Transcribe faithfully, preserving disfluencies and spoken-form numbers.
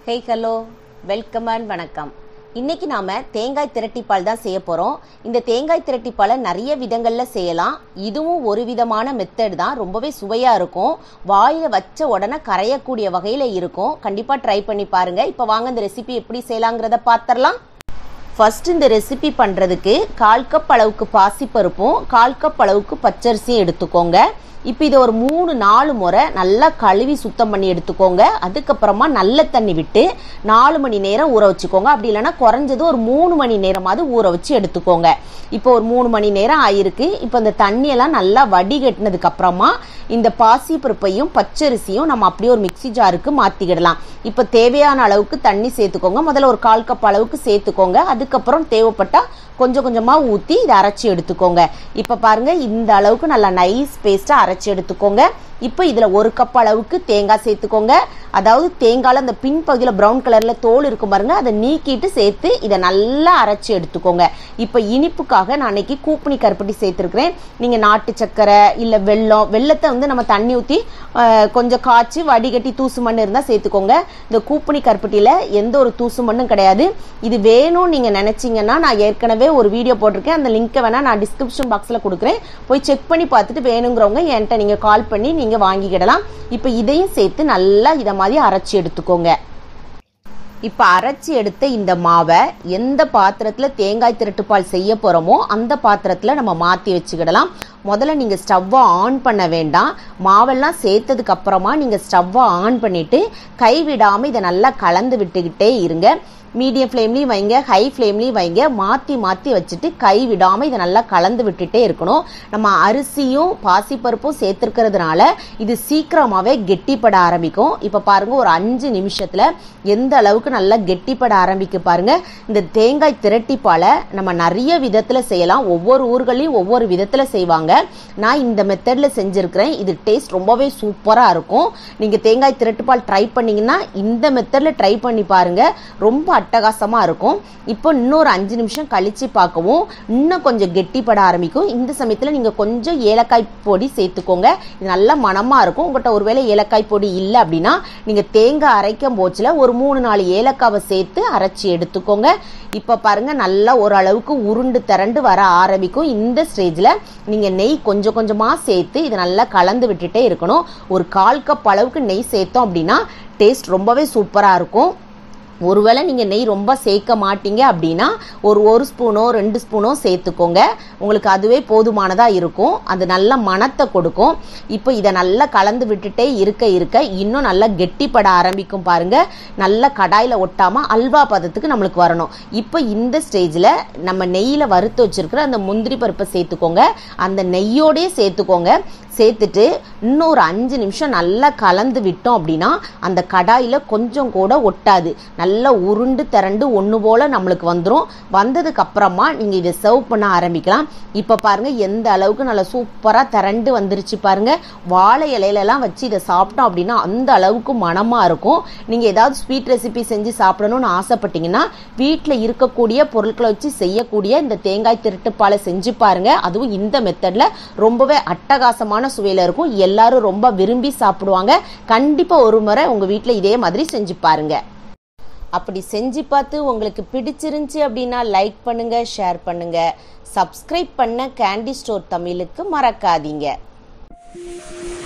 Hey hello welcome and வணக்கம். இன்னைக்கு நாம தேங்காய் திரட்டிப்பால் தான் செய்ய போறோம். இந்த தேங்காய் திரட்டிப்பாலை நிறைய விதங்கள்ல செய்யலாம். இதுவும் ஒரு விதமான மெத்தட் தான். ரொம்பவே சுவையா இருக்கும். வாயில வச்ச உடனே கரையக்கூடிய வகையில இருக்கும். கண்டிப்பா ட்ரை பண்ணி பாருங்க. இப்ப வாங்க இந்த ரெசிபி எப்படி செய்யலாங்கிறத பார்த்துடலாம். ஃபர்ஸ்ட் இந்த ரெசிபி பண்றதுக்கு கால் கப் அளவுக்கு பாசிப்பருப்பும் கால் கப் அளவுக்கு பச்சரிசியும் எடுத்துக்கோங்க. இப்போ இதை ஒரு மூணு நாலு முறை நல்லா கழுவி சுத்தம் பண்ணி எடுத்துக்கோங்க. அதுக்கப்புறமா நல்ல தண்ணி விட்டு நாலு மணி நேரம் ஊற வச்சுக்கோங்க. அப்படி இல்லைன்னா குறைஞ்சது ஒரு மூணு மணி நேரமாவது ஊற வச்சு எடுத்துக்கோங்க. இப்போ ஒரு மூணு மணி நேரம் ஆயிருக்கு. இப்போ இந்த தண்ணியெல்லாம் நல்லா வடிகட்டினதுக்கு அப்புறமா இந்த பாசி பருப்பையும் பச்சரிசியும் நம்ம அப்படியே ஒரு மிக்சி ஜாருக்கு மாற்றிக்கிடலாம். இப்போ தேவையான அளவுக்கு தண்ணி சேர்த்துக்கோங்க. முதல்ல ஒரு கால் கப் அளவுக்கு சேர்த்துக்கோங்க. அதுக்கப்புறம் தேவைப்பட்டா கொஞ்சம் கொஞ்சமாக ஊற்றி இதை அரைச்சி எடுத்துக்கோங்க. இப்போ பாருங்க, இந்த அளவுக்கு நல்லா நைஸ் பேஸ்ட்டாக அரைச்சி எடுத்துக்கோங்க. இப்போ இதில் ஒரு கப் அளவுக்கு தேங்காய் சேர்த்துக்கோங்க. அதாவது தேங்காயில் அந்த பின் பகுதியில் ப்ரௌன் கலரில் தோல் இருக்கும் பாருங்க, அதை நீக்கிட்டு சேர்த்து இதை நல்லா அரைச்சி எடுத்துக்கோங்க. இப்போ இனிப்புக்காக நான் அன்னைக்கு கூப்பனி கருப்பட்டி சேர்த்துருக்கிறேன். நீங்கள் நாட்டு சக்கரை இல்லை வெல்லம், வெள்ளத்தை வந்து நம்ம தண்ணி ஊற்றி கொஞ்சம் காய்ச்சி வடிகட்டி தூசு மண் இருந்தால் சேர்த்துக்கோங்க. இந்த கூப்பனி கருப்பட்டியில் எந்த ஒரு தூசு மண்ணும் கிடையாது. இது வேணும்னு நீங்கள் நினச்சிங்கன்னா நான் ஏற்கனவே ஒரு வீடியோ போட்டிருக்கேன். அந்த லிங்கை வேணா நான் டிஸ்கிரிப்ஷன் பாக்ஸில் கொடுக்குறேன். போய் செக் பண்ணி பார்த்துட்டு வேணுங்கிறவங்க என்கிட்ட நீங்கள் கால் பண்ணி நீங்கள் வாங்கிக்கிடலாம். இப்போ இதையும் சேர்த்து நல்லா இதை மாதிரி அரைச்சி எடுத்துக்கோங்க. இப்போ அரைச்சி எடுத்த இந்த மாவை எந்த பாத்திரத்தில் தேங்காய் திரட்டுப்பால் செய்ய போகிறோமோ அந்த பாத்திரத்தில் நம்ம மாற்றி வச்சுக்கிடலாம். முதல்ல நீங்கள் ஸ்டவ்வை ஆன் பண்ண வேண்டாம். மாவெல்லாம் சேர்த்ததுக்கு அப்புறமா நீங்கள் ஸ்டவ்வை ஆன் பண்ணிவிட்டு கைவிடாமல் இதை நல்லா கலந்து விட்டுக்கிட்டே இருங்க. மீடியம் ஃப்ளேம்லேயும் வைங்க, ஹை ஃப்ளேம்லேயும் வைங்க. மாற்றி மாற்றி வச்சுட்டு கை விடாமல் இதை நல்லா கலந்து விட்டுட்டே இருக்கணும். நம்ம அரிசியும் பாசிப்பருப்பும் சேர்த்துருக்கிறதுனால இது சீக்கிரமாகவே கெட்டிப்பட ஆரம்பிக்கும். இப்போ பாருங்கள், ஒரு அஞ்சு நிமிஷத்தில் எந்த அளவுக்கு நல்லா கெட்டிப்பட ஆரம்பிக்க பாருங்கள். இந்த தேங்காய் திரட்டிப்பாலை நம்ம நிறைய விதத்தில் செய்யலாம். ஒவ்வொரு ஊர்களையும் ஒவ்வொரு விதத்தில் செய்வாங்க. நான் இந்த மெத்தடில் செஞ்சுருக்கிறேன். இது டேஸ்ட் ரொம்பவே சூப்பராக இருக்கும். நீங்கள் தேங்காய் திரட்டுப்பால் ட்ரை பண்ணிங்கன்னா இந்த மெத்தடில் ட்ரை பண்ணி பாருங்கள். ரொம்ப அட்டகாசமா இருக்கும். இப்போ இன்னொரு அஞ்சு நிமிஷம் கழிச்சு பார்க்கவும் இன்னும் கொஞ்சம் கெட்டிப்பட ஆரம்பிக்கும். இந்த சமயத்தில் நீங்க கொஞ்சம் ஏலக்காய் பொடி சேர்த்துக்கோங்க. இது நல்ல மணமா இருக்கும். உங்கள்கிட்ட ஒருவேளை ஏலக்காய் பொடி இல்லை அப்படின்னா நீங்க தேங்காய் அரைக்கும் போச்சுல ஒரு மூணு நாலு ஏலக்காவை சேர்த்து அரைச்சி எடுத்துக்கோங்க. இப்ப பாருங்க, நல்லா ஓரளவுக்கு உருண்டு திரண்டு வர ஆரம்பிக்கும். இந்த ஸ்டேஜ்ல நீங்க நெய் கொஞ்சம் கொஞ்சமா சேர்த்து இதை நல்லா கலந்து விட்டுட்டே இருக்கணும். ஒரு கால் கப் அளவுக்கு நெய் சேர்த்தோம் அப்படின்னா டேஸ்ட் ரொம்பவே சூப்பரா இருக்கும். ஒருவேளை நீங்கள் நெய் ரொம்ப சேர்க்க மாட்டீங்க அப்படின்னா ஒரு ஒரு ஸ்பூனோ ரெண்டு ஸ்பூனோ சேர்த்துக்கோங்க. உங்களுக்கு அதுவே போதுமானதாக இருக்கும். அது நல்ல மணத்தை கொடுக்கும். இப்போ இதை நல்லா கலந்து விட்டுட்டே இருக்க இருக்க இன்னும் நல்லா கெட்டிப்பட ஆரம்பிக்கும் பாருங்க. நல்லா கடாயில் ஒட்டாமல் அல்வா பதத்துக்கு நம்மளுக்கு வரணும். இப்போ இந்த ஸ்டேஜில் நம்ம நெய்யில் வறுத்து வச்சிருக்கிற அந்த முந்திரி பருப்பை சேர்த்துக்கோங்க. அந்த நெய்யோடே சேர்த்துக்கோங்க. சேர்த்துட்டு இன்னும் ஒரு அஞ்சு நிமிஷம் நல்லா கலந்து விட்டோம் அப்படின்னா அந்த கடாயில் கொஞ்சம் கூட ஒட்டாது. நல்லா உருண்டு திரண்டு ஒன்று போல் நம்மளுக்கு வந்துடும். வந்ததுக்கு அப்புறமா நீங்கள் இதை சர்வ் பண்ண ஆரம்பிக்கலாம். இப்போ பாருங்கள், எந்த அளவுக்கு நல்லா சூப்பராக திரண்டு வந்துருச்சு பாருங்கள். வாழை இலையிலலாம் வச்சு இதை சாப்பிட்டோம் அப்படின்னா அந்த அளவுக்கு மணமாக இருக்கும். நீங்கள் ஏதாவது ஸ்வீட் ரெசிபி செஞ்சு சாப்பிடணும்னு ஆசைப்பட்டீங்கன்னா வீட்டில் இருக்கக்கூடிய பொருட்களை வச்சு செய்யக்கூடிய இந்த தேங்காய் திரட்டுப்பாலை செஞ்சு பாருங்கள். அதுவும் இந்த மெத்தடில் ரொம்பவே அட்டகாசமான சுவையில இருக்கும். எல்லாரும் ரொம்ப விரும்பி சாப்பிடுவாங்க. கண்டிப்பா ஒரு முறை உங்க வீட்டில் இதே மாதிரி செஞ்சு பாருங்க. அப்படி செஞ்சு பார்த்து உங்களுக்கு பிடிச்சிருந்துச்சு அப்படின்னா லைக் பண்ணுங்க, ஷேர் பண்ணுங்க, சப்ஸ்கிரைப் பண்ண கேண்டி ஸ்டோர் தமிழுக்கு மறக்காதீங்க.